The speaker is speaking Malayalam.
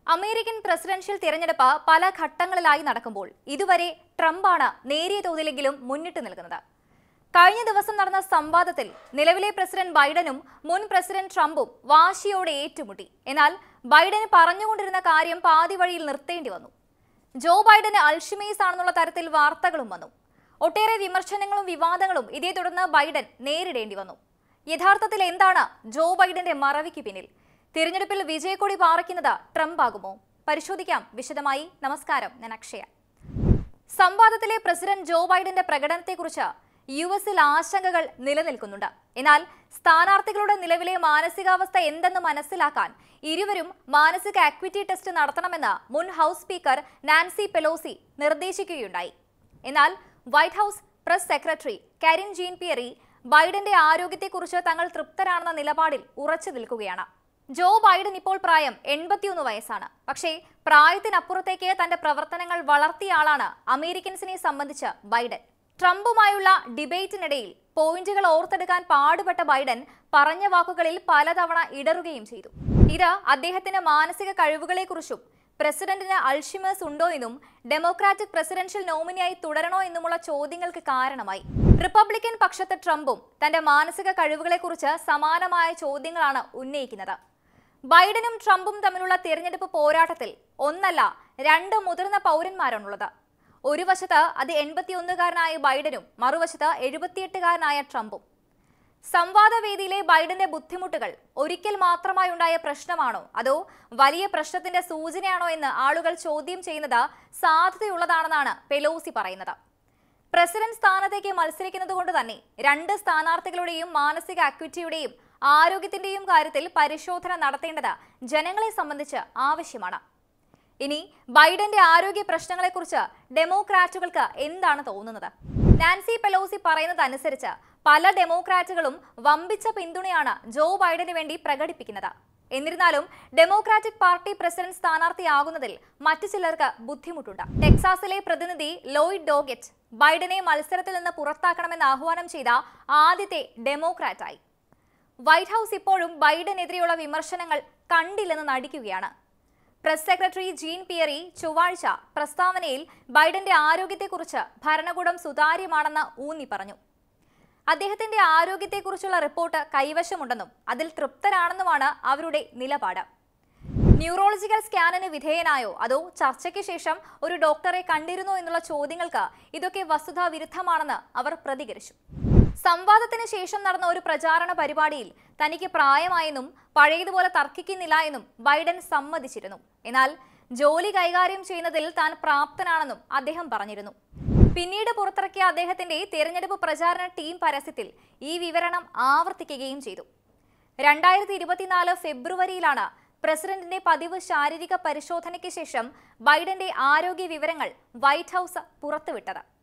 അമേരിക്കൻ പ്രസിഡൻഷ്യൽ തിരഞ്ഞെടുപ്പ് പല ഘട്ടങ്ങളിലായി നടക്കുമ്പോൾ ഇതുവരെ ട്രംപാണ് നേരിയ തോതിലെങ്കിലും മുന്നിട്ട് നിൽക്കുന്നത്. കഴിഞ്ഞ ദിവസം നടന്ന സംവാദത്തിൽ നിലവിലെ പ്രസിഡന്റ് ബൈഡനും മുൻ പ്രസിഡന്റ് ട്രംപും വാശിയോടെ ഏറ്റുമുട്ടി. എന്നാൽ ബൈഡന് പറഞ്ഞുകൊണ്ടിരുന്ന കാര്യം പാതി വഴിയിൽ നിർത്തേണ്ടി വന്നു. ജോ ബൈഡന് അൽഷിമേഴ്സ് ആണെന്നുള്ള തരത്തിൽ വാർത്തകളും വന്നു. ഒട്ടേറെ വിമർശനങ്ങളും വിവാദങ്ങളും ഇതേ തുടർന്ന് ബൈഡൻ നേരിടേണ്ടി വന്നു. യഥാർത്ഥത്തിൽ എന്താണ് ജോ ബൈഡന്റെ മറവിക്ക് പിന്നിൽ? തിരഞ്ഞെടുപ്പിൽ വിജയക്കൊടി പാറിക്കുന്നത് ട്രംപ് ആകുമോ? പരിശോധിക്കാം വിശദമായി. നമസ്കാരം, ഞാൻ അക്ഷയ. സംവാദത്തിലെ പ്രസിഡന്റ് ജോ ബൈഡന്റെ പ്രകടനത്തെക്കുറിച്ച് യുഎസിൽ ആശങ്കകൾ നിലനിൽക്കുന്നുണ്ട്. എന്നാൽ സ്ഥാനാർത്ഥികളുടെ നിലവിലെ മാനസികാവസ്ഥ എന്തെന്ന് മനസ്സിലാക്കാൻ ഇരുവരും മാനസിക അക്വിറ്റി ടെസ്റ്റ് നടത്തണമെന്ന് മുൻ ഹൗസ് സ്പീക്കർ നാൻസി പെലോസി നിർദ്ദേശിക്കുകയുണ്ടായി. എന്നാൽ White House press secretary Karine Jean Pierre ബൈഡന്റെ ആരോഗ്യത്തെക്കുറിച്ച് തങ്ങൾ തൃപ്തരാണെന്ന നിലപാടിൽ ഉറച്ചു നിൽക്കുകയാണ്. ജോ ബൈഡൻ ഇപ്പോൾ പ്രായം 81 വയസ്സാണ്. പക്ഷേ പ്രായത്തിനപ്പുറത്തേക്ക് തന്റെ പ്രവർത്തനങ്ങൾ വളർത്തിയ ആളാണ് അമേരിക്കൻസിനെ സംബന്ധിച്ച് ബൈഡൻ. ട്രംപുമായുള്ള ഡിബേറ്റിനിടയിൽ പോയിന്റുകൾ ഓർത്തെടുക്കാൻ പാടുപെട്ട ബൈഡൻ പറഞ്ഞ വാക്കുകളിൽ പലതവണ ഇടറുകയും ചെയ്തു. ഇത് അദ്ദേഹത്തിന്റെ മാനസിക കഴിവുകളെക്കുറിച്ചും പ്രസിഡന്റിന് അൽഷിമേഴ്സ് ഉണ്ടോ എന്നും ഡെമോക്രാറ്റിക് പ്രസിഡൻഷ്യൽ നോമിനിയായി തുടരണോ എന്നുമുള്ള ചോദ്യങ്ങൾക്ക് കാരണമായി. റിപ്പബ്ലിക്കൻ പക്ഷത്തെ ട്രംപും തന്റെ മാനസിക കഴിവുകളെക്കുറിച്ച് സമാനമായ ചോദ്യങ്ങളാണ് ഉന്നയിക്കുന്നത്. ബൈഡനും ട്രംപും തമ്മിലുള്ള തിരഞ്ഞെടുപ്പ് പോരാട്ടത്തിൽ ഒന്നല്ല 2 മുതിർന്ന പൗരന്മാരാണുള്ളത്. ഒരു വശത്ത് അത് 81-കാരനായ ബൈഡനും മറുവശത്ത് 78-കാരനായ ട്രംപും. സംവാദവേദിയിലെ ബൈഡന്റെ ബുദ്ധിമുട്ടുകൾ ഒരിക്കൽ മാത്രമായി ഉണ്ടായ പ്രശ്നമാണോ അതോ വലിയ പ്രശ്നത്തിന്റെ സൂചനയാണോ എന്ന് ആളുകൾ ചോദ്യം ചെയ്യുന്നത് സാധ്യതയുള്ളതാണെന്നാണ് പെലോസി പറയുന്നത്. പ്രസിഡന്റ് സ്ഥാനത്തേക്ക് മത്സരിക്കുന്നത് കൊണ്ട് തന്നെ 2 സ്ഥാനാർത്ഥികളുടെയും മാനസിക അക്വിറ്റിയുടെയും ആരോഗ്യത്തിന്റെയും കാര്യത്തിൽ പരിശോധന നടത്തേണ്ടത് ജനങ്ങളെ സംബന്ധിച്ച് ആവശ്യമാണ്. ഇനി ബൈഡന്റെ ആരോഗ്യ പ്രശ്നങ്ങളെക്കുറിച്ച് ഡെമോക്രാറ്റുകൾക്ക് എന്താണ് തോന്നുന്നത്? നാൻസി പെലോസി പറയുന്നത് അനുസരിച്ച് പല ഡെമോക്രാറ്റുകളും വമ്പിച്ച പിന്തുണയാണ് ജോ ബൈഡന് വേണ്ടി പ്രകടിപ്പിക്കുന്നത്. എന്നിരുന്നാലും ഡെമോക്രാറ്റിക് പാർട്ടി പ്രസിഡന്റ് സ്ഥാനാർത്ഥിയാകുന്നതിൽ മറ്റു ചിലർക്ക് ബുദ്ധിമുട്ടുണ്ട്. ടെക്സാസിലെ പ്രതിനിധി ലോയിഡ് ഡോഗറ്റ് ബൈഡനെ മത്സരത്തിൽ നിന്ന് പുറത്താക്കണമെന്ന് ആഹ്വാനം ചെയ്ത ആദ്യത്തെ ഡെമോക്രാറ്റായി. വൈറ്റ് ഹൗസ് ഇപ്പോഴും ബൈഡനെതിരെയുള്ള വിമർശനങ്ങൾ കണ്ടില്ലെന്ന് നടിക്കുകയാണ്. പ്രസ് സെക്രട്ടറി ജീൻ പിയറി ചൊവ്വാഴ്ച പ്രസ്താവനയിൽ ബൈഡന്റെ ആരോഗ്യത്തെക്കുറിച്ച് ഭരണകൂടം സുതാര്യമാണെന്ന് ഊന്നി പറഞ്ഞു. അദ്ദേഹത്തിന്റെ ആരോഗ്യത്തെക്കുറിച്ചുള്ള റിപ്പോർട്ട് കൈവശമുണ്ടെന്നും അതിൽ തൃപ്തരാണെന്നുമാണ് അവരുടെ നിലപാട്. ന്യൂറോളജിക്കൽ സ്കാനിന് വിധേയനായോ അതോ ചർച്ചയ്ക്ക് ശേഷം ഒരു ഡോക്ടറെ കണ്ടിരുന്നോ എന്നുള്ള ചോദ്യങ്ങൾക്ക് ഇതൊക്കെ വസ്തുതാ വിരുദ്ധമാണെന്ന് അവർ പ്രതികരിച്ചു. സംവാദത്തിന് ശേഷം നടന്ന ഒരു പ്രചാരണ പരിപാടിയിൽ തനിക്ക് പ്രായമായെന്നും പഴയതുപോലെ തർക്കിക്കുന്നില്ല എന്നും ബൈഡൻ സമ്മതിച്ചിരുന്നു. എന്നാൽ ജോലി കൈകാര്യം ചെയ്യുന്നതിൽ താൻ പ്രാപ്തനാണെന്നും അദ്ദേഹം പറഞ്ഞിരുന്നു. പിന്നീട് പുറത്തിറക്കിയ അദ്ദേഹത്തിന്റെ തിരഞ്ഞെടുപ്പ് പ്രചാരണ ടീം പരസ്യത്തിൽ ഈ വിവരണം ആവർത്തിക്കുകയും ചെയ്തു. 2024 ഫെബ്രുവരിയിലാണ് പ്രസിഡന്റിന്റെ പതിവ് ശാരീരിക പരിശോധനയ്ക്ക് ശേഷം ബൈഡന്റെ ആരോഗ്യ വിവരങ്ങൾ വൈറ്റ് ഹൗസ് പുറത്തുവിട്ടത്.